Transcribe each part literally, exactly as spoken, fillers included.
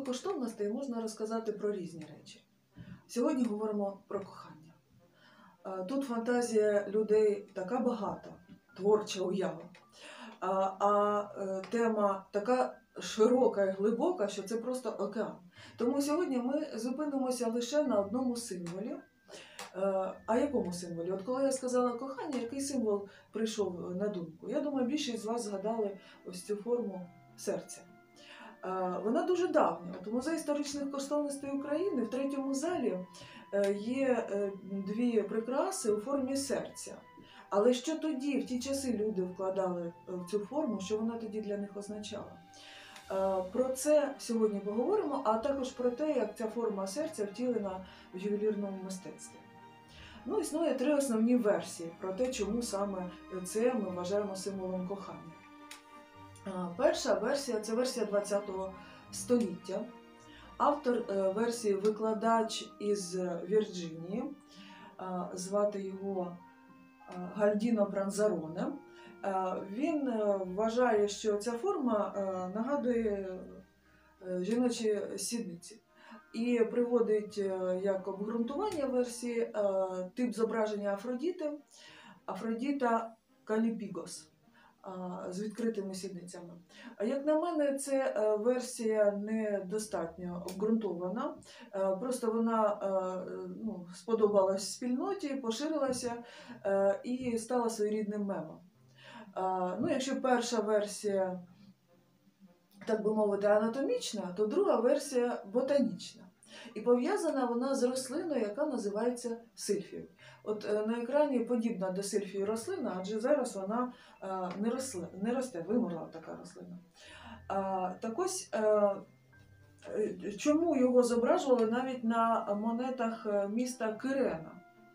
коштовностей можна розказати про різні речі. Сьогодні говоримо про кохання. Тут фантазія людей така багата, творча уява, а тема така широка і глибока, що це просто океан. Тому сьогодні ми зупинимося лише на одному символі. А якому символі? От коли я сказала кохання, який символ прийшов на думку? Я думаю, більшість з вас згадали ось цю форму серця. Вона дуже давня. От у Музеї історичних коштовностей України в третьому залі є дві прикраси у формі серця. Але що тоді, в ті часи, люди вкладали в цю форму, що вона тоді для них означала? Про це сьогодні поговоримо, а також про те, як ця форма серця втілена в ювелірному мистецтві. Ну, існує три основні версії про те, чому саме це ми вважаємо символом кохання. Перша версія – це версія ХХ століття. Автор версії – викладач із Вірджинії, звати його Гальдіно Пранзароне. Він вважає, що ця форма нагадує жіночі сідниці. І приводить як обґрунтування версії тип зображення Афродіти, Афродита Калліпygос з відкритими сідницями. Як на мене, ця версія недостатньо обґрунтована, просто вона ну, сподобалась спільноті, поширилася і стала своєрідним мемом. Ну, якщо перша версія, так би мовити, анатомічна, то друга версія ботанічна. І пов'язана вона з рослиною, яка називається сильфією. От на екрані подібна до сильфії рослина, адже зараз вона не, росли, не росте, вимерла така рослина. Так ось, чому його зображували навіть на монетах міста Кирена,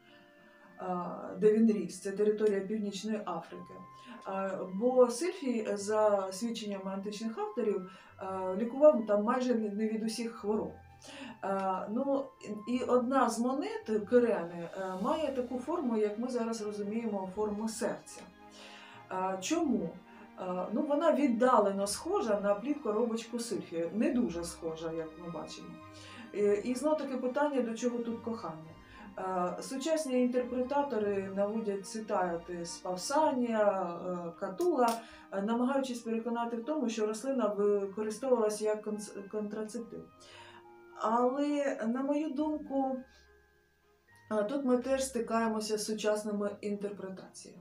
де він ріс, це територія Північної Африки. Бо сильфій, за свідченнями античних авторів, лікував там майже не від усіх хвороб. Ну, і одна з монет Кирени має таку форму, як ми зараз розуміємо, форму серця. Чому? Ну, вона віддалено схожа на плід-коробочку сильфію. Не дуже схожа, як ми бачимо. І знов таки питання, до чого тут кохання. Сучасні інтерпретатори наводять цитати з Павсанія, Катула, намагаючись переконати в тому, що рослина використовувалася як контрацептив. Але, на мою думку, тут ми теж стикаємося з сучасними інтерпретаціями.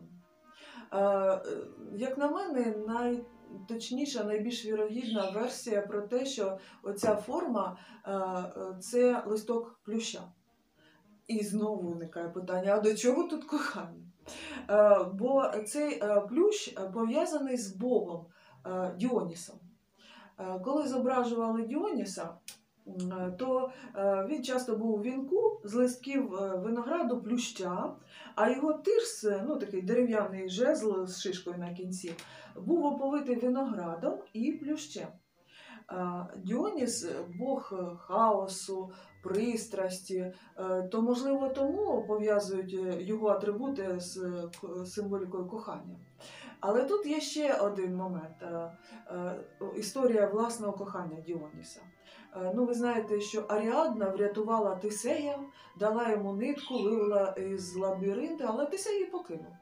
Як на мене, найточніша, найбільш вірогідна версія про те, що оця форма – це листок плюща. І знову виникає питання, а до чого тут кохання? Бо цей плющ пов'язаний з богом Діонісом. Коли зображували Діоніса, то він часто був у вінку з листків винограду плюща, а його тирс, ну такий дерев'яний жезл з шишкою на кінці, був оповитий виноградом і плющем. Діоніс – бог хаосу, пристрасті, то, можливо, тому пов'язують його атрибути з символікою кохання. Але тут є ще один момент – історія власного кохання Діоніса. Ну, ви знаєте, що Аріадна врятувала Тисея, дала йому нитку, вивела із лабіринту, але Тисей її покинув.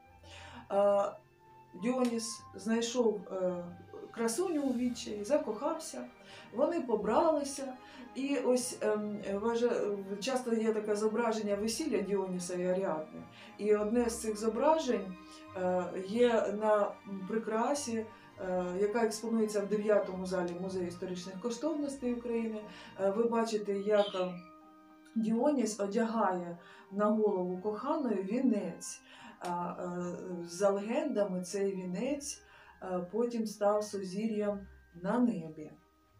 Діоніс знайшов красуню у відчаї, закохався, вони побралися. І ось часто є таке зображення весілля Діоніса і Аріадни. І одне з цих зображень є на прикрасі, яка експонується в дев'ятому залі Музею історичних коштовностей України. Ви бачите, як Діоніс одягає на голову коханої вінець. За легендами, цей вінець потім став сузір'ям на небі.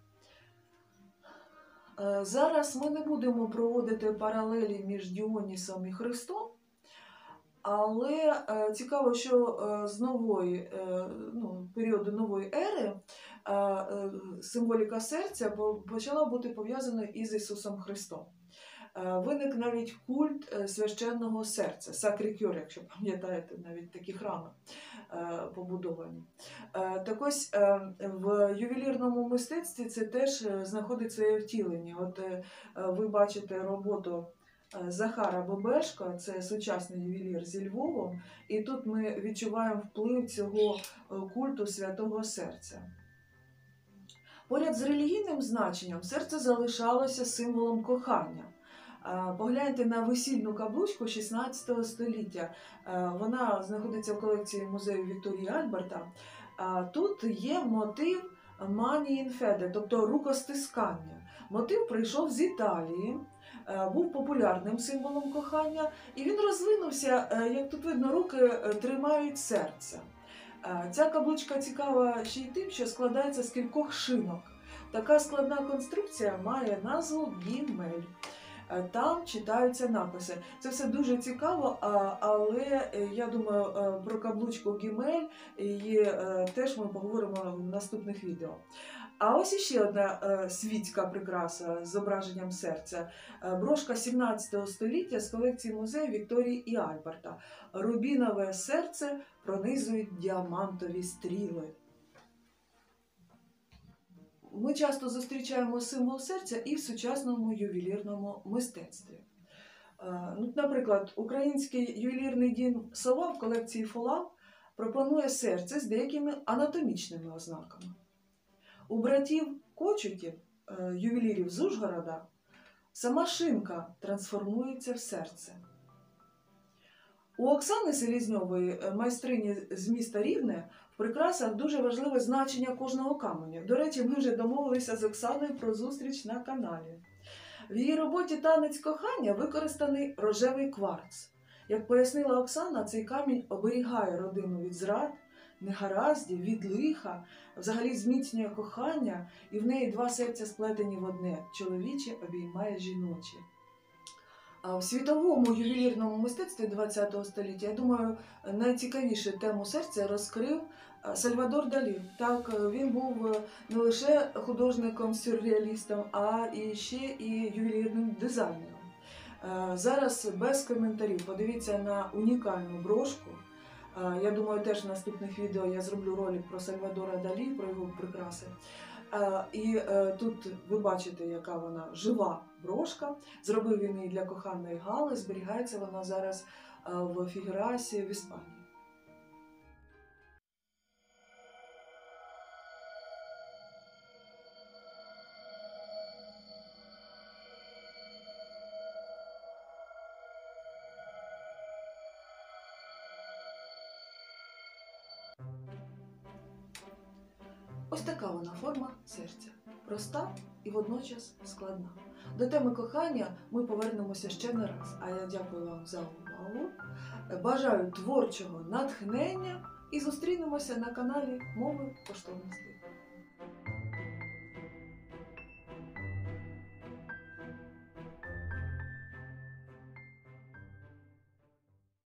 Зараз ми не будемо проводити паралелі між Діонісом і Христом, але цікаво, що з нової, ну, періоду нової ери символіка серця почала бути пов'язаною із Ісусом Христом. Виник навіть культ священного серця, сакрікюр, якщо пам'ятаєте, навіть такі храми побудовані. Так ось в ювелірному мистецтві це теж знаходить своє втілення. От ви бачите роботу Захара Бобешка, це сучасний ювелір зі Львовом, і тут ми відчуваємо вплив цього культу святого серця. Поряд з релігійним значенням серце залишалося символом кохання. Погляньте на весільну каблучку шістнадцятого століття. Вона знаходиться в колекції музею Вікторії Альберта. Тут є мотив «mani in fede», тобто рукостискання. Мотив прийшов з Італії, був популярним символом кохання, і він розвинувся, як тут видно, руки тримають серце. Ця каблучка цікава ще й тим, що складається з кількох шинок. Така складна конструкція має назву гімель. Там читаються написи. Це все дуже цікаво, але я думаю, про каблучку гімель і теж ми поговоримо в наступних відео. А ось іще одна світська прикраса з зображенням серця. Брошка сімнадцятого століття з колекції музею Вікторії і Альберта. Рубінове серце пронизують діамантові стріли. Ми часто зустрічаємо символ серця і в сучасному ювелірному мистецтві. Наприклад, український ювелірний дім «Сова» в колекції «Фолам» пропонує серце з деякими анатомічними ознаками. У братів Кочетів, ювелірів з Ужгорода, сама шинка трансформується в серце. У Оксани Селізньової, майстрині з міста Рівне, в прикрасах дуже важливе значення кожного каменю. До речі, ми вже домовилися з Оксаною про зустріч на каналі. В її роботі «Танець кохання» використаний рожевий кварц. Як пояснила Оксана, цей камінь оберігає родину від зрад, негараздів, від лиха, взагалі зміцнює кохання, і в неї два серця сплетені в одне – чоловіче обіймає жіноче. А в світовому ювелірному мистецтві ХХ століття, я думаю, найцікавішу тему серця розкрив Сальвадор Далі. Так, він був не лише художником-сюрреалістом, а і ще і ювелірним дизайнером. Зараз без коментарів подивіться на унікальну брошку. Я думаю, теж в наступних відео я зроблю ролик про Сальвадора Далі, про його прикраси. І тут ви бачите, яка вона жива брошка. Зробив він її для коханої Гали, зберігається вона зараз в Фігерасі в Іспанії. Ось така вона форма серця. Проста і водночас складна. До теми кохання ми повернемося ще не раз. А я дякую вам за увагу. Бажаю творчого натхнення і зустрінемося на каналі Мови коштовностей.